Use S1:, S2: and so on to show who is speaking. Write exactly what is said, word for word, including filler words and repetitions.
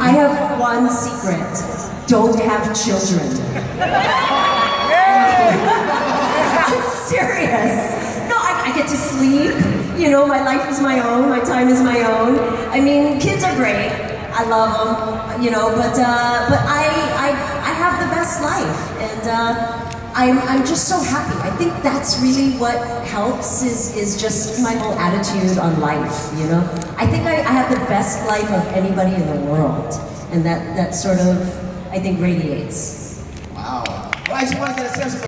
S1: I have one secret. Don't have children. I'm serious. No, I, I get to sleep. You know, my life is my own. My time is my own. I mean, kids are great. I love them. You know, but uh, but I, I I have the best life, and uh, I'm I'm just so happy. I think that's really what helps. Is is just my whole attitude on life. You know, I think I, I have the best life of anybody in the world, and that that sort of I think radiates.
S2: Wow. Well, I just want to get a sense.